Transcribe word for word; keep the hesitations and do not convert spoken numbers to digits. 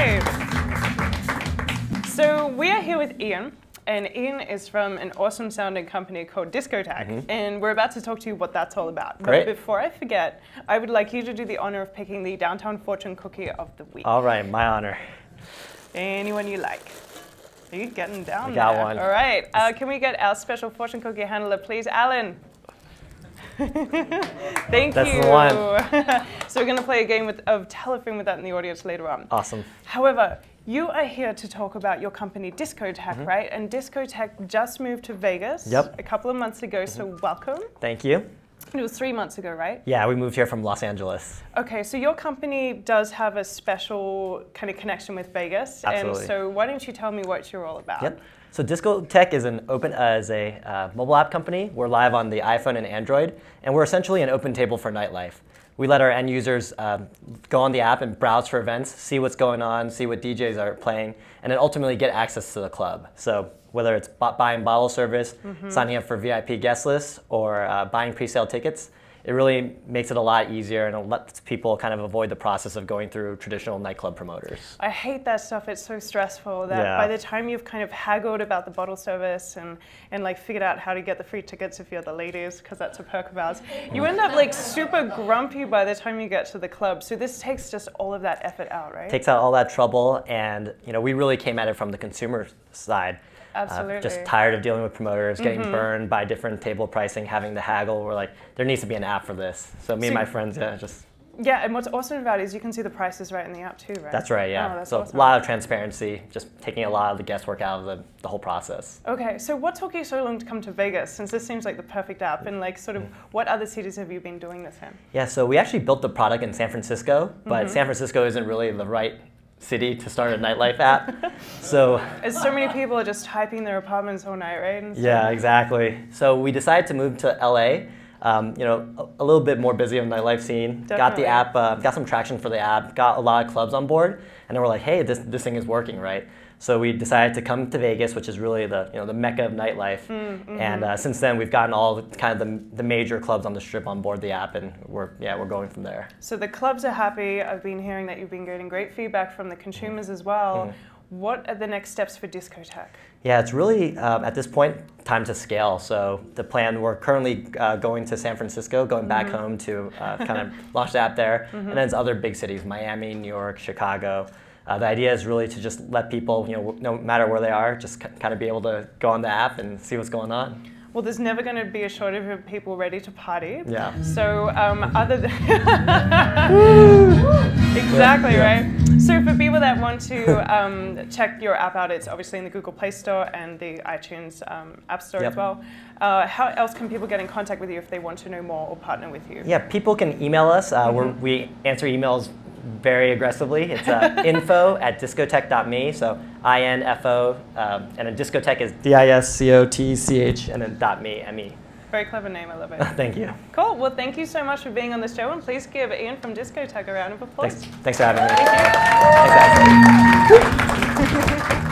right. So we are here with Ian. And Ian is from an awesome sounding company called Discotheque, mm-hmm. and we're about to talk to you what that's all about. Great. But before I forget, I would like you to do the honor of picking the Downtown Fortune Cookie of the Week. All right, my honor. Anyone you like. Are you getting down I got there? one. All right, uh, can we get our special fortune cookie handler, please, Alan? Thank That's you. the one. So we're going to play a game with, of telephone with that in the audience later on. Awesome. However, you are here to talk about your company, Discotheque, mm-hmm. right? And Discotheque just moved to Vegas yep. a couple of months ago, mm-hmm. so welcome. Thank you. It was three months ago, right? Yeah, we moved here from Los Angeles. Okay, so your company does have a special kind of connection with Vegas. Absolutely. And so why don't you tell me what you're all about? Yep. So Discotheque is an open uh, is a uh, mobile app company. We're live on the iPhone and Android, and we're essentially an open table for nightlife. We let our end users um, go on the app and browse for events, see what's going on, see what D Js are playing, and then ultimately get access to the club. So whether it's buying bottle service, mm-hmm. signing up for V I P guest lists, or uh, buying pre-sale tickets, it really makes it a lot easier and it lets people kind of avoid the process of going through traditional nightclub promoters. I hate that stuff. It's so stressful that yeah. by the time you've kind of haggled about the bottle service and, and like figured out how to get the free tickets if you're the ladies, because that's a perk of ours, you end up like super grumpy by the time you get to the club. So this takes just all of that effort out, right? Takes out all that trouble, and you know we really came at it from the consumer side. Absolutely. Uh, just tired of dealing with promoters, getting mm-hmm. burned by different table pricing, having to haggle. We're like, there needs to be an app for this. So me so, and my friends, yeah, just. Yeah, and what's awesome about it is you can see the prices right in the app too, right? That's right, yeah. Oh, that's so awesome. A lot of transparency, just taking a lot of the guesswork out of the, the whole process. Okay, so what took you so long to come to Vegas, since this seems like the perfect app, and like sort of what other cities have you been doing this in? Yeah, so we actually built the product in San Francisco, but mm-hmm. San Francisco isn't really the right city to start a nightlife app. So as so many people are just hyping their apartments all night, right? And yeah, exactly. So we decided to move to L A. Um, you know, a, a little bit more busy on the nightlife scene. Definitely. Got the app, uh, got some traction for the app. Got a lot of clubs on board, and then we're like, hey, this this thing is working, right? So we decided to come to Vegas, which is really the you know the mecca of nightlife. Mm-hmm. And uh, since then, we've gotten all the, kind of the, the major clubs on the strip on board the app, and we're yeah we're going from there. So the clubs are happy. I've been hearing that you've been getting great feedback from the consumers as well. Mm-hmm. What are the next steps for Discotheque? Yeah, it's really um, at this point time to scale. So the plan, we're currently uh, going to San Francisco, going back mm-hmm. home to uh, kind of launch the app there, mm-hmm. and then it's other big cities: Miami, New York, Chicago. Uh, the idea is really to just let people, you know, no matter where they are, just kind of be able to go on the app and see what's going on. Well, there's never going to be a shortage of people ready to party. Yeah. So um, other than exactly yeah. right. So for people that want to um, check your app out, it's obviously in the Google Play Store and the iTunes um, App Store yep. as well. Uh, how else can people get in contact with you if they want to know more or partner with you? Yeah, people can email us. Uh, mm-hmm. we're, we answer emails very aggressively. It's uh, info at discotheque dot me, so I N F O, um, and then Discotheque is D I S C O T C H, and then dot .me, M E. Very clever name, I love it. Thank you. Cool, well thank you so much for being on the show, and please give Ian from Discotheque a round of applause. Thanks, thanks for having me. Thank you. Thanks, guys.